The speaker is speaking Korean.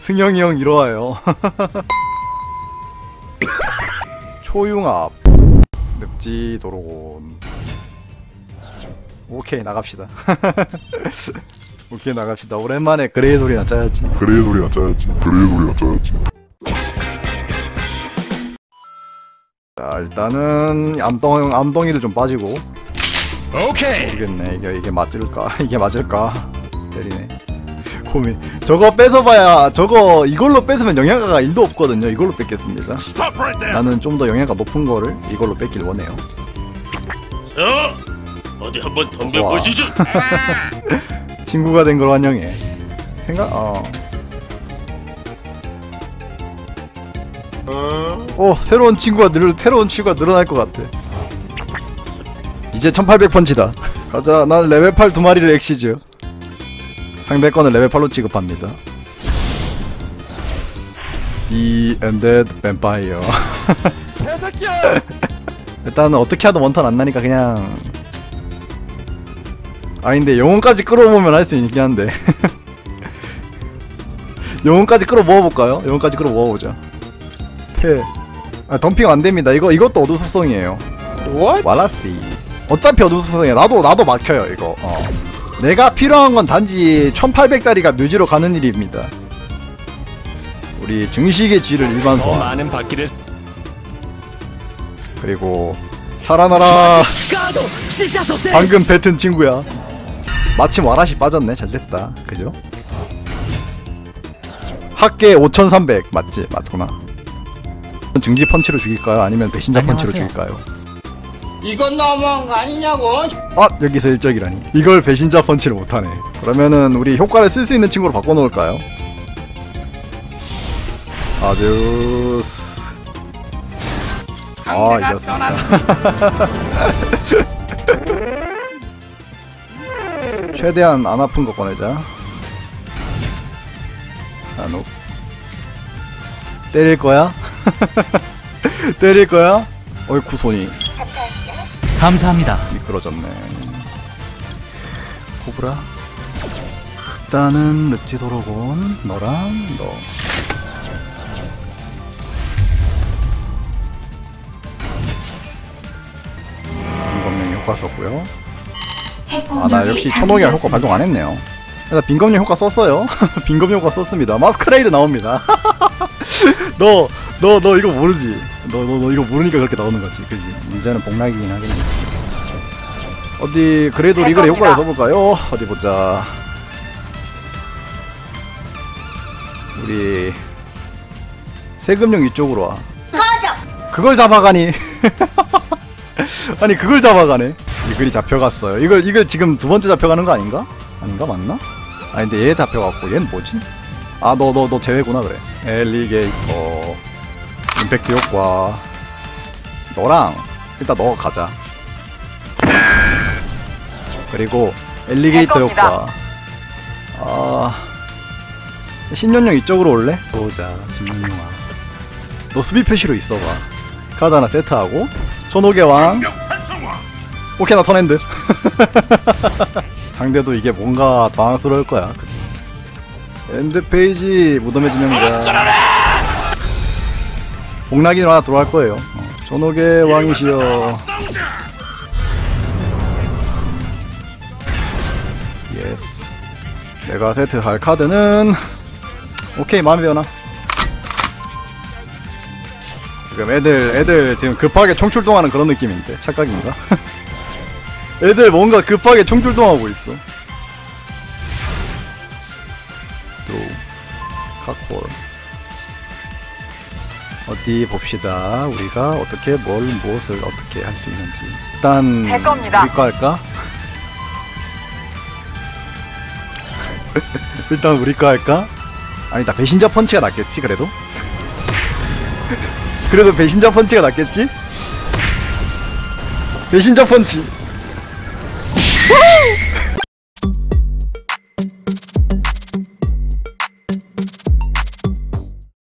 승영이 형 이리와요. 초융합 늪지 도로곤. 오케이 나갑시다. 오케이 나갑시다. 오랜만에 그레이 소리나 짜야지. 자 일단은 암덩이를 좀 빠지고. 오케이. 모르겠네 이게 맞을까? 이게 맞을까? 때리네. 고민. 저거 뺏어봐야 이걸로 뺏으면 영양가가 1도 없거든요. 이걸로 뺏겠습니다. 나는 좀 더 영양가 높은 거를 이걸로 뺏길 원해요. 어디 한번 덤벼보시죠. 친구가 된 걸 환영해. 새로운 친구가 늘어날 것 같아. 이제 1800 펀치다. 가자. 난 레벨 8 두 마리를 엑시즈. 상대 거는 레벨 8로 취급합니다. 이 엔데드 뱀파이어. 일단은 어떻게 하든 원턴 안 나니까 그냥. 근데 영혼까지 끌어모으면 할 수 있긴 한데. 영혼까지 끌어 모아볼까요? 영혼까지 끌어 모아보자. 덤핑 안됩니다. 이것도 어두속성이에요. 왈라씨. 어차피 어두속성이야. 나도 막혀요 이거. 내가 필요한 건 단지 1800짜리가 묘지로 가는 일입니다. 우리 증식의 쥐를 일반 소환. 그리고 살아나라. 방금 뱉은 친구야. 마침 와라시 빠졌네. 잘됐다. 그죠? 학계 5300 맞지? 맞구나. 증지 펀치로 죽일까요? 아니면 배신자 펀치로 죽일까요? 이건 너무한 거 아니냐고. 여기서 일적이라니. 이걸 배신자 펀치를 못하네. 그러면은 우리 효과를 쓸 수 있는 친구로 바꿔놓을까요? 아듀스. 이겼습니다. 최대한 안 아픈 거 꺼내자. 때릴 거야? 때릴 거야? 어이쿠 손이. 감사합니다. 미끄러졌네. 코브라. 일단은 늪지 도로곤 너랑 너. 빈검령 효과 썼고요. 나 역시 천호기랑 효과 발동 안 했네요. 일단 빈검령 효과 썼어요. 빈검령 효과 썼습니다. 마스크레이드 나옵니다. 너 이거 모르지? 너 이거 모르니까 그렇게 나오는 거지, 그지? 문제는 복락이긴 하겠네. 어디 그래도 리그의 효과를 써볼까요? 어디 보자. 우리 세금령 이쪽으로 와. 꺼져. 그걸 잡아가니? 아니 그걸 잡아가네. 이 글이 잡혀갔어요. 이걸 지금 두 번째 잡혀가는 거 아닌가? 아닌가 맞나? 근데 얘 잡혀갔고 얘는 뭐지? 너 제외구나. 그래. 엘리게이터 임팩트 효과. 너랑 일단 너 가자. 그리고 엘리게이터 효과. 신년령 이쪽으로 올래? 보자. 신년령아 너 수비 표시로 있어봐. 카드 하나 세트하고 천호계 왕. 오케이 나 턴핸드. 상대도 이게 뭔가 당황스러울 거야. 엔드 페이지 무덤의 지명자. 복락이로 하나 들어갈 거예요. 천호계 왕이시여. 예스. 내가 세트할 카드는 오케이 마음에 드나? 지금 애들 지금 급하게 총출동하는 그런 느낌인데 착각인가? 애들 뭔가 급하게 총출동하고 있어. 또 카콜. 어디 봅시다. 우리가 어떻게 무엇을 어떻게 할 수 있는지. 일단 제 겁니다. 우리 거 할까? 일단 우리 거 할까? 아니다. 배신자 펀치가 낫겠지 그래도? 그래도 배신자 펀치가 낫겠지? 배신자 펀치.